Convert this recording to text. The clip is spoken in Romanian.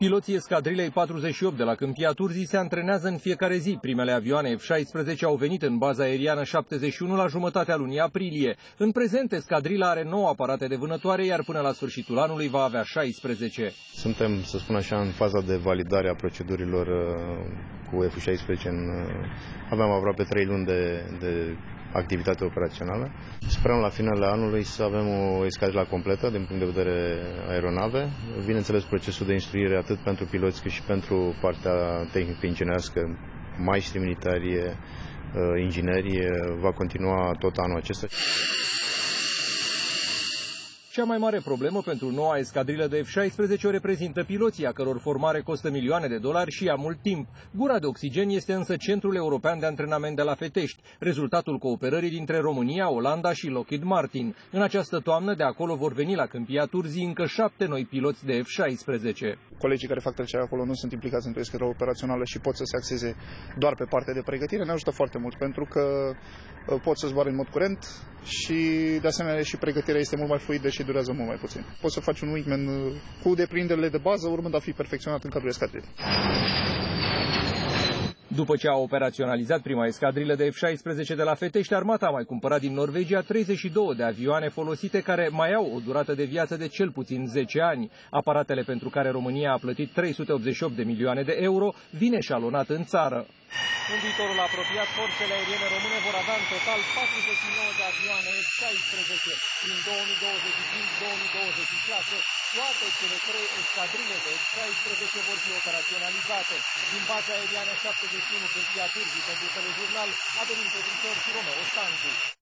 Piloții escadrilei 48 de la Câmpia Turzii se antrenează în fiecare zi. Primele avioane F-16 au venit în baza aeriană 71 la jumătatea lunii aprilie. În prezent, escadrila are 9 aparate de vânătoare, iar până la sfârșitul anului va avea 16. Suntem, să spun așa, în faza de validare a procedurilor cu F-16. Aveam aproape 3 luni de activitate operațională. Sperăm la finalul anului să avem o escadrilă completă din punct de vedere aeronave. Bineînțeles, procesul de instruire atât pentru piloți cât și pentru partea tehnică inginerească, maestri militari, ingineri, va continua tot anul acesta. Cea mai mare problemă pentru noua escadrilă de F-16 o reprezintă piloții, a căror formare costă milioane de dolari și ia mult timp. Gura de oxigen este însă Centrul European de Antrenament de la Fetești, rezultatul cooperării dintre România, Olanda și Lockheed Martin. În această toamnă de acolo vor veni la Câmpia Turzii încă 7 noi piloți de F-16. Colegii care fac trecerea acolo nu sunt implicați într-o escadrilă operațională și pot să se axeze doar pe partea de pregătire. Ne ajută foarte mult pentru că pot să zboare în mod curent și de asemenea și pregătirea este mult mai fluidă și durează mult mai puțin. Poți să faci un weekend cu deprinderile de bază, urmând a fi perfecționat în cadrul escadrilei. După ce a operaționalizat prima escadrilă de F-16 de la Fetești, armata a mai cumpărat din Norvegia 32 de avioane folosite care mai au o durată de viață de cel puțin 10 ani. Aparatele pentru care România a plătit 388 de milioane de euro vin eșalonat în țară. În viitorul apropiat, forțele aeriene române vor avea în total 49 de avioane F-16 din 2025-2026. Toate cele 3 escadrile de F-16 vor fi operaționalizate. Din baza aeriană 71 Câmpia Turzii, pentru Telejurnal, Adelin Petrișor și Romeo Stancu.